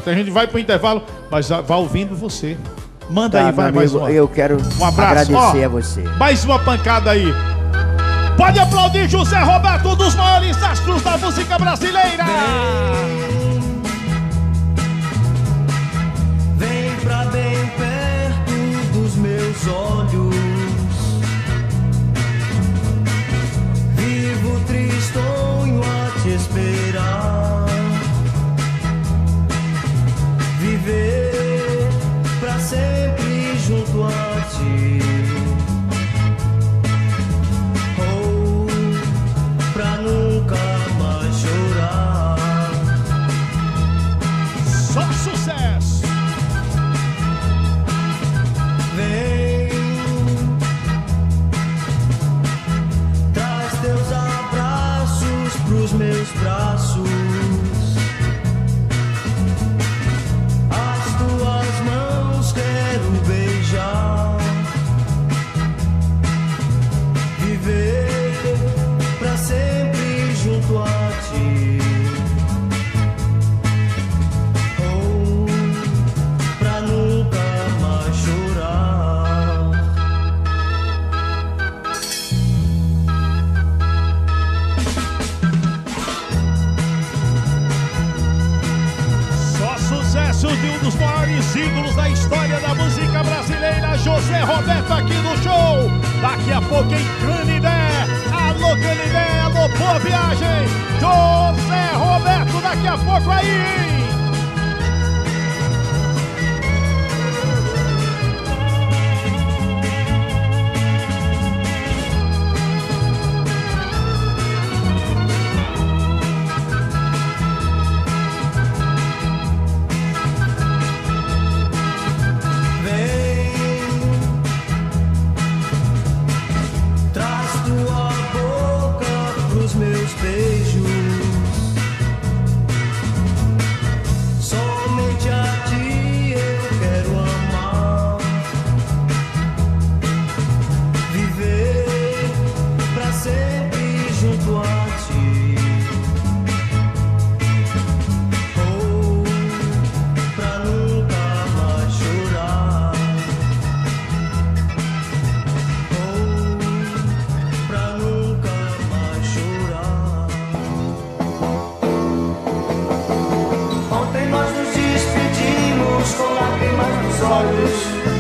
A gente vai pro intervalo, mas vai ouvindo você. Manda Tá, aí, vai meu mais amigo, uma. eu quero Um abraço. agradecer Ó, a você. mais uma pancada aí. Pode aplaudir José Roberto, um dos maiores astros da música brasileira. Vem pra bem perto dos meus olhos. Vivo tristonho a te esperar. Viver pra sempre junto a ti. Ou pra nunca mais chorar. Só sucesso. Vem, traz teus abraços pros meus braços. As tuas mãos quero beijar. Viver pra sempre junto a ti. Ou pra nunca mais chorar. Só sucesso de um dos maiores ídolos da história da música brasileira, José Roberto, aqui no show. Daqui a pouco em Canidé. Alô, Canidé, alô, boa viagem. José Roberto, daqui a pouco aí, hein? Vem, traz tua boca pros meus beijos. Somente a ti eu quero amar. Viver pra sempre junto a ti. Ou pra nunca mais chorar. Ou pra nunca mais chorar. Ontem nós nos despedimos com lágrimas nos olhos.